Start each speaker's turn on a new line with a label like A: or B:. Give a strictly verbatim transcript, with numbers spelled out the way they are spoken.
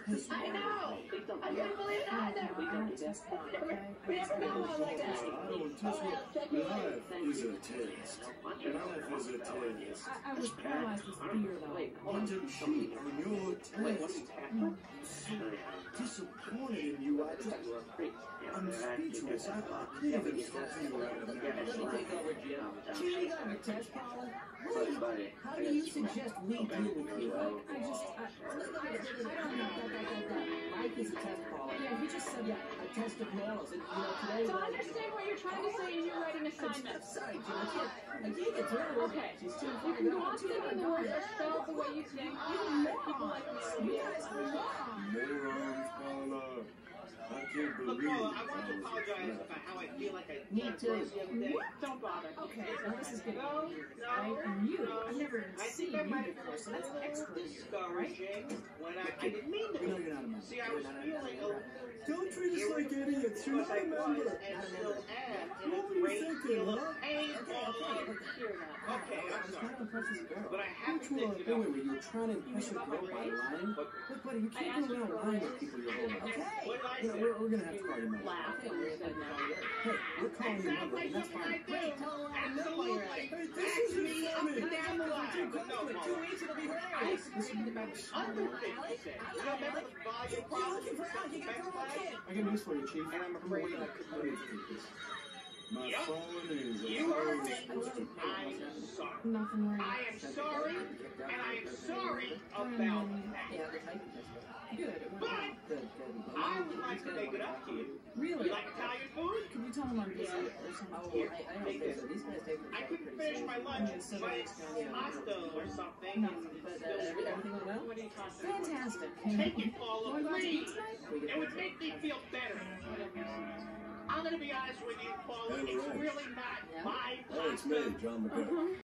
A: I know. I couldn't believe it either. We don't test never, we never got one like that.
B: I don't test it. Life is a test. Life is a test.
C: I, I was paralyzed with fear, though.
B: Bunch of cheat on your test. I'm so disappointed in you. I just, I'm speechless. I, I can't even stop you right now.
D: Let me take over, Jim. Cheating on your test, Paula? How do you suggest we deal with you?
C: I just, I, I don't know.
D: Life is a test, Paula.
C: Yeah, he just said
D: Yeah, a test of morals. And, you know, today...
A: To understand what you're trying to say in your writing assignment.
D: Sorry, Jim. I can't, I can't get through it.
A: Okay.
D: She's too
A: You can go on thinking the words are spelled the way you think. You can make people like
C: you
A: me.
C: guys are wrong.
B: Morons, Paula. I can't
E: Look,
B: believe
E: Paula, I
B: it.
E: want to apologize about how I feel like I
D: Me
E: can't
D: too.
E: the other day.
A: Don't bother.
C: Okay, so this is getting
E: No,
C: weird,
E: no,
C: right? And you,
E: no.
C: I've never
E: I
C: seen
E: think I
C: you
E: might have
C: before,
E: been
C: so that's
E: a little
C: extra weird, right?
E: discouraging when I, I didn't mean to
D: We know
E: be.
D: you're not a member.
E: See, I was feeling a little
B: Don't treat us like idiots. You're
E: because
B: not
E: I
B: a
E: was
B: member.
E: and still am in
B: What
E: a
B: were you
E: great
B: thinking,
E: deal of
B: huh?
E: pain.
D: Okay, okay, okay.
A: You're not.
E: Okay,
D: I
E: I'm
D: was
E: sorry.
D: trying to impress this girl.
E: But I have
D: Which
E: to
D: one?
E: think
D: Wait,
E: about
D: wait, wait, you're trying to impress your girl by lying?
E: But
D: Look, buddy, you can't go around lying to people your whole life.
C: Okay.
E: what did I
D: You know,
E: say?
D: we're, we're gonna have to call your mother.
A: Laugh when you said no.
D: Hey, we're calling your mother, and that's fine.
E: Great, absolutely.
B: Hey, this
E: Ask
B: isn't
E: me up
B: funny.
E: and down the line.
D: Too
E: But
D: close
E: no,
D: to it.
E: Paula.
D: Two weeks, it'll be
E: I
D: hilarious.
E: agree with other things you said. You remember the volume
D: You're
E: problem
D: looking for Alec, you got the wrong kid.
C: I got news for you, Chief.
E: And I'm
D: I'm
E: afraid
D: working
E: I
D: on
E: could
D: it.
E: lose.
B: My
E: Yep.
B: fallen angel.
E: You heard me.
D: What's the-
E: I'm sorry.
C: Nothing worrying.
E: I am sorry, and I am sorry about that.
D: Yeah, the typing test.
C: Good.
E: But
D: Good, good.
E: I would like to make it up to you.
C: Really?
E: You like Italian food?
C: Can you tell him I'm busy or
D: Oh,
C: something?
D: I, I don't think so. These guys take
E: I couldn't finish my lunch and spice pasta or something.
C: No,
E: and
D: But
E: still
D: uh,
E: warm.
D: everything went well?
A: What are you talking about?
C: Fantastic.
E: Take it, Paula,
C: Wanna go out to eat
E: please.
C: tonight?
E: It would make me feel better. I'm going to be honest with you, Paula. It's really not my
B: Hey, it's me, John McGregor.